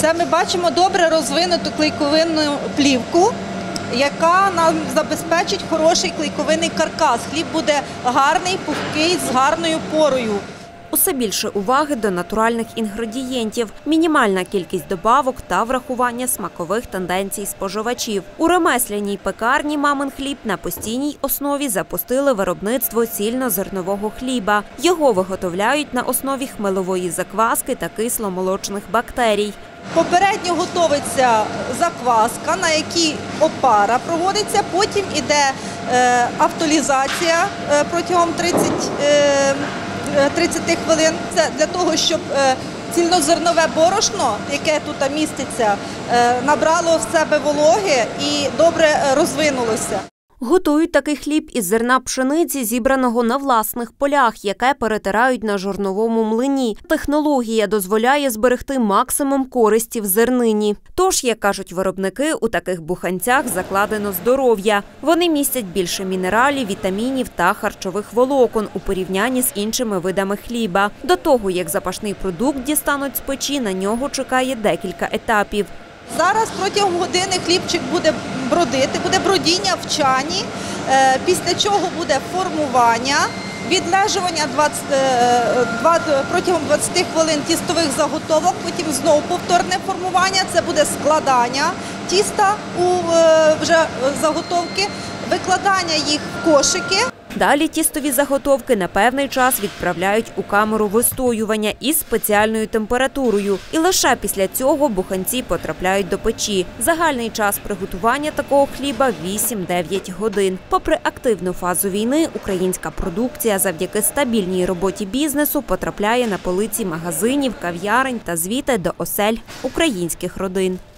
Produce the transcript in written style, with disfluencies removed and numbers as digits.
Це ми бачимо добре розвинуту клейковинну плівку, яка нам забезпечить хороший клейковинний каркас. Хліб буде гарний, пухкий, з гарною порою. Усе більше уваги до натуральних інгредієнтів, мінімальна кількість добавок та врахування смакових тенденцій споживачів. У ремесляній пекарні «Мамин хліб» на постійній основі запустили виробництво цільнозернового хліба. Його виготовляють на основі хмелової закваски та кисломолочних бактерій. Попередньо готується закваска, на якій опара проводиться, потім йде автолізація протягом 30 хвилин. Це для того, щоб цільнозернове борошно, яке тут міститься, набрало в себе вологи і добре розвинулося. Готують такий хліб із зерна пшениці, зібраного на власних полях, яке перетирають на жорновому млині. Технологія дозволяє зберегти максимум користі в зернині. Тож, як кажуть виробники, у таких буханцях закладено здоров'я. Вони містять більше мінералів, вітамінів та харчових волокон у порівнянні з іншими видами хліба. До того, як запашний продукт дістануть з печі, на нього чекає декілька етапів. Зараз протягом години хлібчик буде бродити, буде бродіння в чані, після чого буде формування, відлежування протягом 20 хвилин тістових заготовок, потім знову повторне формування, це буде складання тіста у вже заготовки, викладання їх в кошики. Далі тістові заготовки на певний час відправляють у камеру вистоювання із спеціальною температурою. І лише після цього буханці потрапляють до печі. Загальний час приготування такого хліба – 8-9 годин. Попри активну фазу війни, українська продукція завдяки стабільній роботі бізнесу потрапляє на полиці магазинів, кав'ярень та звідти до осель українських родин.